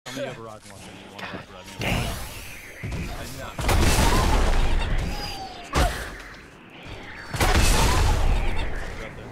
Tell me you have a rocket launcher and you want to rocket ride me. Dang. I'm not. Right there.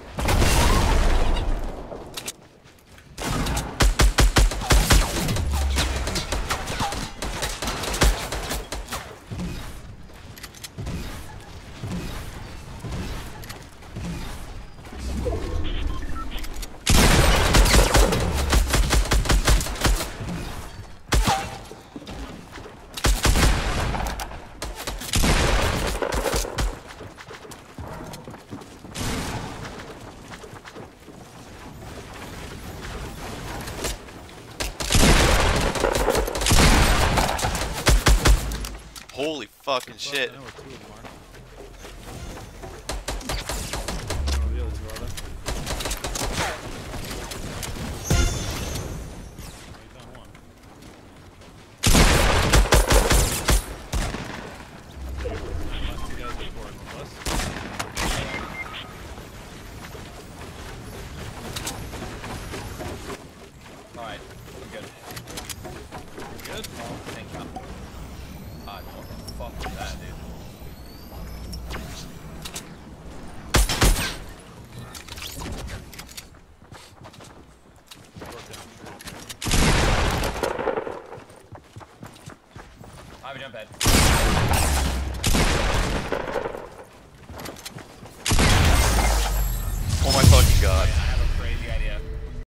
Holy fucking shit. I know where two of them are. I don't know where the other two are, though. You found one. Last two guys before us. Alright, I'm good. You good? Thank you. What the fuck was that, dude? Broke down. I have a jump pad.